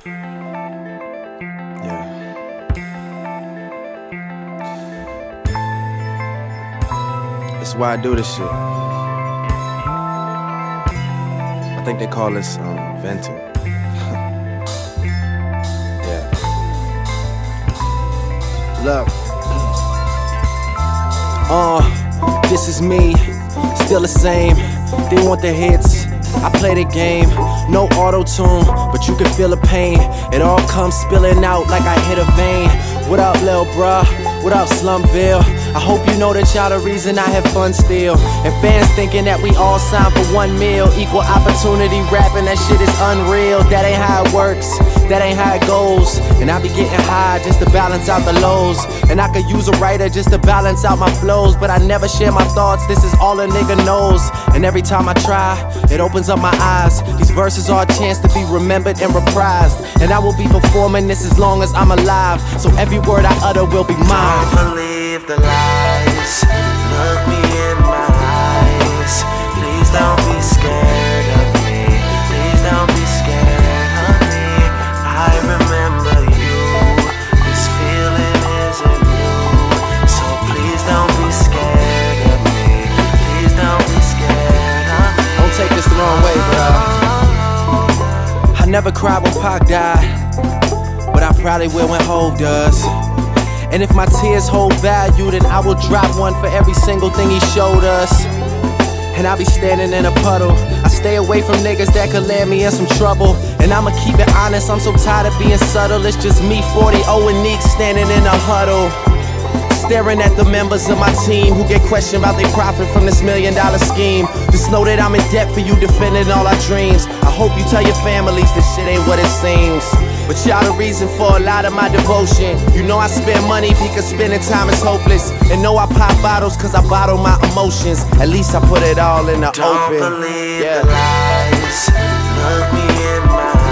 Yeah. That's why I do this shit. I think they call this venting. Yeah. Look. This is me, still the same. They want the hits, I play the game. No auto-tune, but you can feel the pain. It all comes spilling out like I hit a vein. What up, lil' bruh? What up, Slumville? I hope you know that y'all the reason I have fun still. And fans thinking that we all signed for 1 meal. Equal opportunity rapping, that shit is unreal. That ain't how it works, that ain't how it goes. And I be getting high just to balance out the lows. And I could use a writer just to balance out my flows. But I never share my thoughts, this is all a nigga knows. And every time I try, it opens up my eyes. These verses are a chance to be remembered and reprised. And I will be performing this as long as I'm alive. So every word I utter will be mine. Don't believe the lies, look me in my eyes. Please don't be scared of me, please don't be scared of me. I remember you, this feeling isn't new. So please don't be scared of me, please don't be scared of me. Don't take this the wrong way, bro. I never cried when Pac died, but I probably will when Hov does. And if my tears hold value, then I will drop one for every single thing he showed us. And I'll be standing in a puddle. I stay away from niggas that could land me in some trouble. And I'ma keep it honest, I'm so tired of being subtle. It's just me, 40, O, and Neek standing in a huddle, staring at the members of my team who get questioned about their profit from this $1 million scheme. Just know that I'm in debt for you defending all our dreams. I hope you tell your families this shit ain't what it seems. But y'all the reason for a lot of my devotion. You know I spend money because spending time is hopeless. And know I pop bottles cause I bottle my emotions. At least I put it all in the open. Don't believe the lies, look me in my